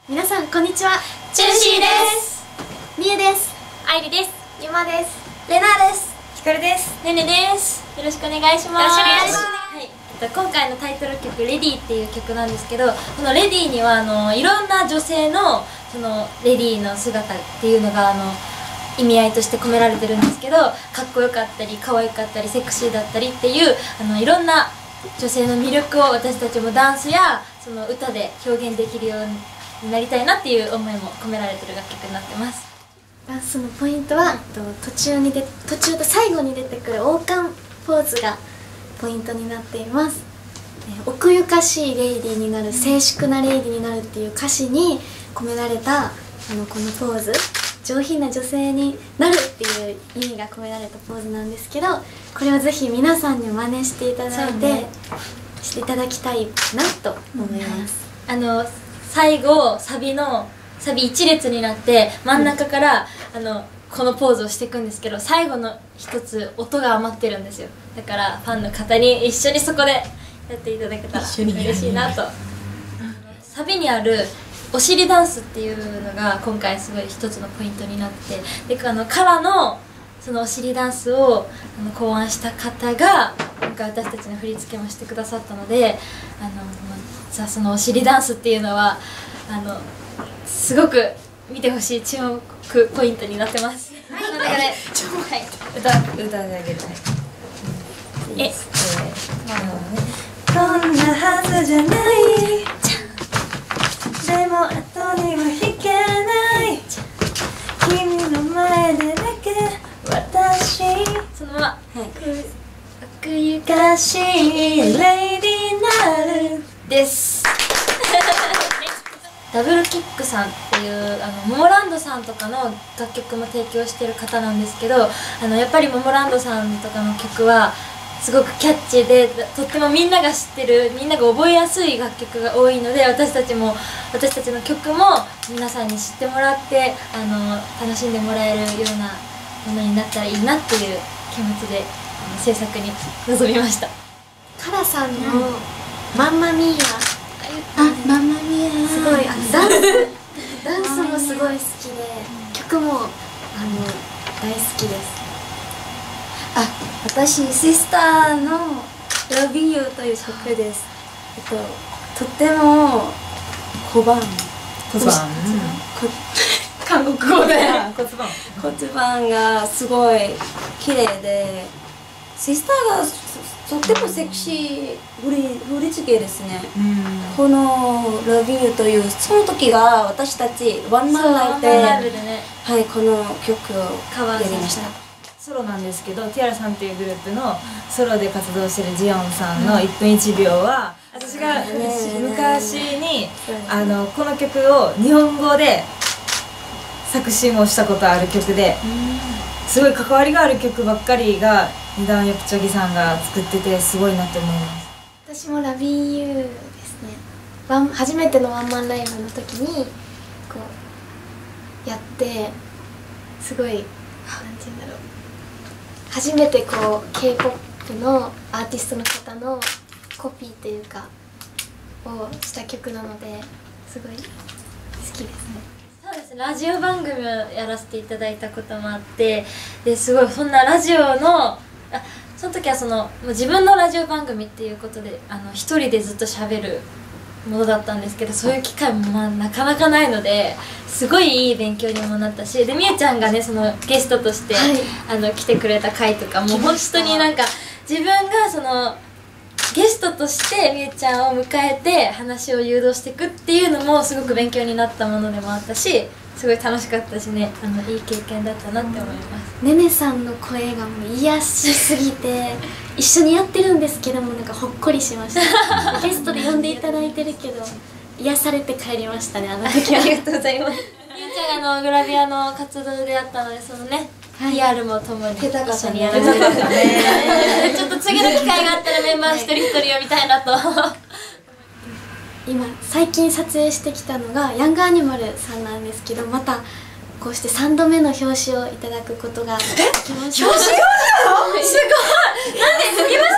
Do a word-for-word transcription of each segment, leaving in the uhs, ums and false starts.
皆さんこんにちは。 チューシーです。 みゆです。 あいりです。 ゆまです。れなです。 ひかるです。 ねねです。よろしくお願いします。よろしくお願いします。はい、えっと、今回のタイトル曲「レディー」っていう曲なんですけど、この「レディー」にはあのいろんな女性のそのレディーの姿っていうのがあの意味合いとして込められてるんですけど、かっこよかったり可愛かったりセクシーだったりっていうあのいろんな女性の魅力を私たちもダンスやその歌で表現できるようになりたいなっていう思いも込められてる楽曲になってます。 ダンスのポイントは、うん、途中にで途中と最後に出てくる王冠ポーズがポイントになっています。奥ゆかしいレイディーになる、静粛なレイディーになるっていう歌詞に込められたあのこのポーズ、上品な女性になるっていう意味が込められたポーズなんですけど、これをぜひ皆さんに真似していただいて、ね、していただきたいなと思います。 うん、あの最後サビのサビ一列になって真ん中から、うん、あのこのポーズをしていくんですけど、最後の一つ音が余ってるんですよ。だからファンの方に一緒にそこでやっていただけたら嬉しいなと。サビにあるお尻ダンスっていうのが今回すごい一つのポイントになって、であのからのそのお尻ダンスをあの考案した方が今回私たちの振り付けもしてくださったので、あのさあそのお尻ダンスっていうのはあのすごく見てほしい注目ポイントになってます。はい、はい、はい、 歌歌であげるね。 え、 えー、こんなはずじゃない。でも後には引けない。君の前でだけ私そのまま、はい、 奥ゆかしいレイディーなるですダブルキックさんっていうあのモモランドさんとかの楽曲も提供してる方なんですけど、あのやっぱりモモランドさんとかの曲はすごくキャッチーで、とってもみんなが知ってる、みんなが覚えやすい楽曲が多いので、私たちも私たちの曲も皆さんに知ってもらってあの楽しんでもらえるようなものになったらいいなっていう気持ちで制作に臨みました。 カラさんの「マンマミーア」、 あ、マンマミアすごいあのダンスダンスもすごい好きで、曲もあの大好きです。 あ、私シスターの「Love You」という曲です。えっととっても小判骨盤、 韓国語で骨盤骨盤がすごい綺麗で、シスターがとってもセクシー振り振り付けですね。この「Love You」というその時が私たちワンマンライブで、 ね、 はい、この曲をやりました。 ソロなんですけど、ティアラさんっていうグループのソロで活動してるジヨンさんのいっぷんいちびょうは、私が昔にあのこの曲を日本語で作詞もしたことある曲で、すごい関わりがある曲ばっかりがニダンヨプチョギさんが作っててすごいなって思います。 私も「ラビーユー」ですね。ワン初めてのワンマンライブの時にこうやってすごいなんて言うんだろう、初めてこう ケーポップ のアーティストの方のコピーっていうかをした曲なのですごい好きですね。 そうですね、ラジオ番組をやらせていただいたこともあって、ですごいそんなラジオのあその時はそのもう自分のラジオ番組っていうことであの一人でずっと喋るものだったんですけど、そういう機会もまあなかなかないのですごいいい勉強にもなったし、でみゆちゃんがねそのゲストとして、はい、あの来てくれた回とかもう本当になんか自分がそのゲストとしてみゆちゃんを迎えて話を誘導していくっていうのもすごく勉強になったものでもあったし、すごい楽しかったしね、あのいい経験だったなって思います。 ねねさんの声がもう癒しすぎて一緒にやってるんですけどもなんかほっこりしましたゲストで呼んでいただいてるけど癒されて帰りましたね、あの時は。 ありがとうございます。みゆちゃんがあのグラビアの活動であったので、そのね、はい、ピーアール もともに一緒にやらせていただいて、ちょっと次の機会があったらメンバー一人一人呼びたいなと今最近撮影してきたのがヤングアニマルさんなんですけど、またこうしてさんどめの表紙をいただくことができました。 表紙表紙なの？すごい。なんで撮りました？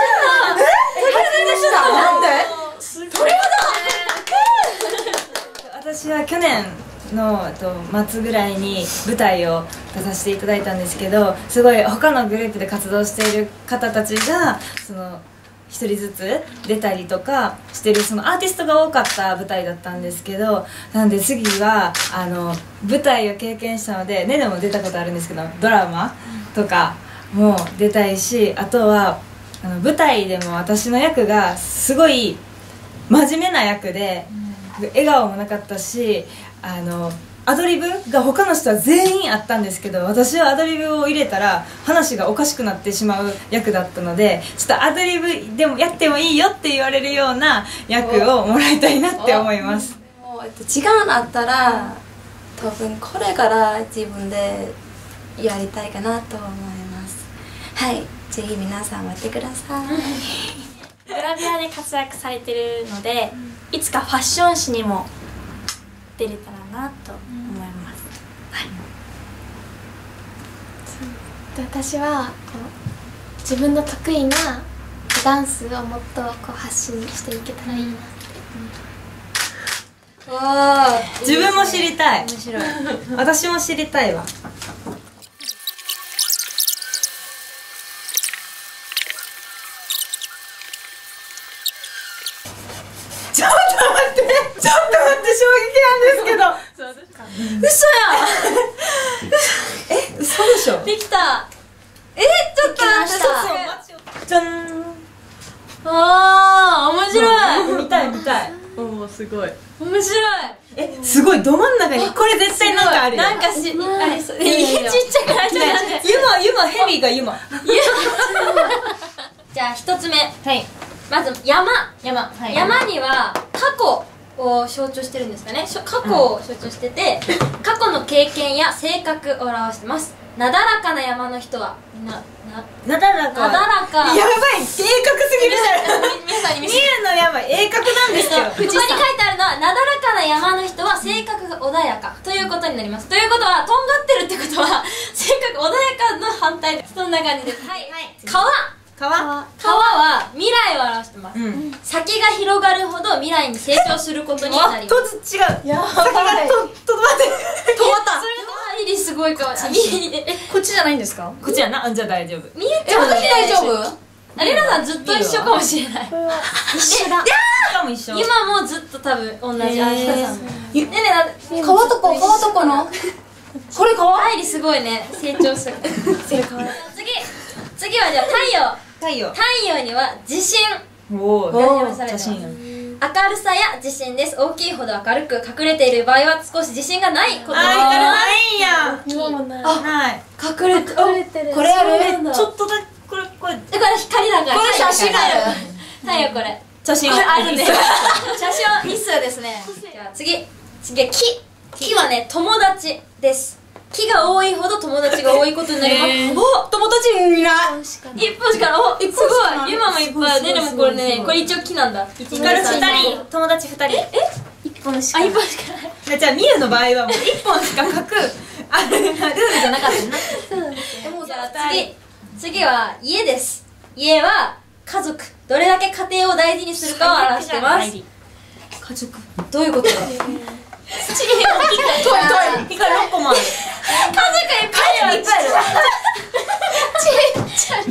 え？撮りました？なんで？鳥肌！ 私私は去年のえっと末ぐらいに舞台を出させていただいたんですけど、すごい他のグループで活動している方たちがその一人ずつ出たりとかしてるそのアーティストが多かった舞台だったんですけど、なんで次はあの舞台を経験したので、ねでも出たことあるんですけどドラマとかも出たいし、あとはあの舞台でも私の役がすごい真面目な役で、笑顔もなかったし、あのアドリブが他の人は全員あったんですけど、私はアドリブを入れたら話がおかしくなってしまう役だったので、ちょっとアドリブでもやってもいいよって言われるような役をもらいたいなって思います。 もうえっと時間あったら多分これから自分でやりたいかなと思います。はい、ぜひ皆さん待ってください。 グラビアで活躍されてるので、いつかファッション誌にも出れたらなと思います、はい、 私はこう自分の得意なダンスをもっとこう発信していけたらいいなって、 わあ、 自分も知りたい。 面白い。 私も知りたいわ。ちょっと待って、ちょっと待って、衝撃なんですけど。 嘘や。 え、嘘でしょ。 できた。え、ちょっと待って。 じゃん。 ああ、面白い。 見たい見たい。 おお、すごい。 面白い。 え、すごいど真ん中にこれ絶対なんかあるよ。 なんかし、ありそう。え、ちっちゃくなっちゃう。 ユマ、ユマ、ヘビーがユマ。 じゃあ一つ目。 はい。 まず山。 山。はい。 山には過去を象徴してるんですかね。しょ過去を象徴してて、過去の経験や性格を表してます。なだらかな山の人はみんなななだらか。 なだらか。 やばい、鋭角すぎるじゃん。 皆さんに見せ見るのやばい、鋭角なんですよ。 ここに書いてあるのは、なだらかな山の人は性格が穏やかということになります。ということは、とんがってるってことは性格穏やかの反対です。そんな感じです。はい、はい、川川川は未来を表してます、 うん、 先が広がるほど未来に成長することになります。 とず違う。やばい。先がと、とどまって。 止まった。それが入りすごいかも。 え、こっちじゃないんですか？ こっちやな。じゃあ大丈夫。 見えちゃうね。 大丈夫？ あれなさんずっと一緒かもしれない。 一緒だ。 しかも一緒。 今もずっと多分同じ。あひたさん。ねねね、 川とこ川とこの。これ川？ 入りすごいね。成長する。次次はじゃあ太陽。 太陽。 太陽には自信おお、 が示されてます。明るさや自信です。大きいほど明るく、隠れている場合は少し自信がないことがあ、ないんや。 今もない。 あ、ない。 隠れて、 隠れてる。 これある？ ちょっとだけ、これ、これ。 これ光だから。 これ写真ある。 太陽これ。 写真あるね。写真日数ですね。じゃあ次。次は木。木はね、友達です。木が多いほど友達が多いことになります。お、友達いない一本しかない。お、すごい。ユマもいっぱい。ねねもこれね、これ一応木なんだ。 ヒカル二人、友達二人。 え？ 一本しかあ、 ない。 一本しかない。 じゃあミユの場合はもう一本しか書くあれルールじゃなかったな。 じゃあ次。次は家です。家は家族。どれだけ家庭を大事にするかを表してます。 家族。 どういうことだ？ トイトイヒカルろっこもある。 家族いっぱいある。ちっちゃい。そうなんだよ。あんだけさ、さ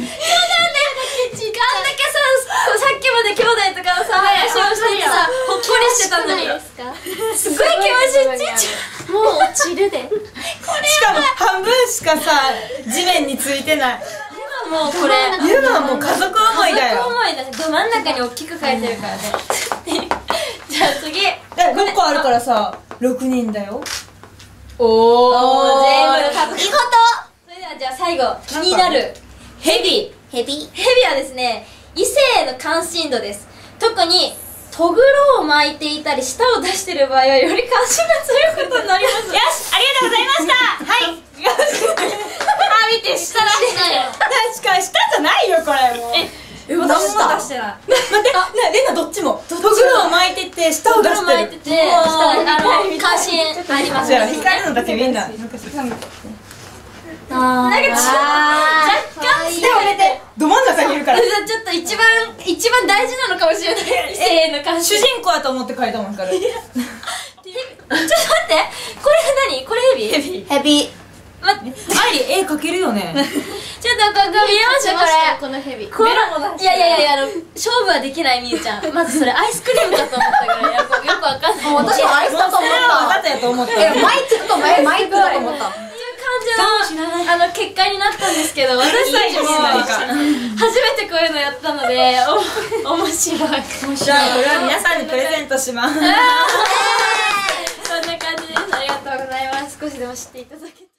っきまで兄弟とかさ、話をしててさ、ほっこりしてたのに。すごい気持ちいい。ちっちゃい。 もう落ちるで。 これしかも半分しかさ、地面についてない。 もうこれ。 ユマはもう家族思いだよ。 家族思いだし、ど真ん中に大きく書いてるからね。じゃあ次。 ろっこあるからさ、ろくにんだよ。 おー、全部の家族。いいこと。それではじゃあ最後、気になるヘビ。 ヘビ。 ヘビはですね、異性への関心度です。特にとぐろを巻いていたり舌を出している場合はより関心が強いことになります。よし、 ありがとうございました。はい。よし。 あ、見て、舌出してないよ。 確かに舌じゃないよこれもう。 え、私も出してない。 待って、ね、レナどっちも。とぐろを巻いてて舌を出してる。 とぐろ巻いてて、舌あの関心あります。 じゃあ光るのだけみんな。 あー、なんかちょっと若干手を入れてど真ん中にいるから。 ちょっと一番一番大事なのかもしれない。異性への関心。 主人公だと思って書いたもんから。 ちょっと待ってこれ何これヘビヘビヘビ。 待ってあり絵描けるよね。 ちょっとここ見えましょこれこのヘビこれいやいやいやいやあの勝負はできないみゆちゃんまずそれアイスクリームかと思ったぐらいよくよくわかんない私もアイスだと思っそれはわざた。 とやと思った。 え、マイクとマイマイクだと思った。 っていう感じのあの結果になったんですけど私たちも初めてこういうのやったのでお面白い面じゃあこれは皆さんにプレゼントします。 そんな感じですありがとうございます少しでも知っていただけた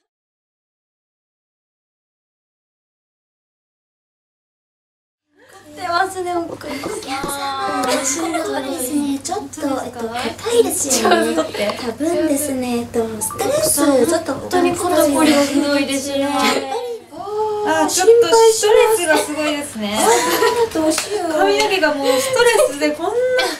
出ますね、奥井さん。 美味しいのですね。ちょっとえっと硬いですよね。多分ですね、えっとストレスちょっと本当に肩こりがひどいですね。 あー、ちょっとストレスがすごいですね。 どうしよう。 髪の毛がもうストレスでこんな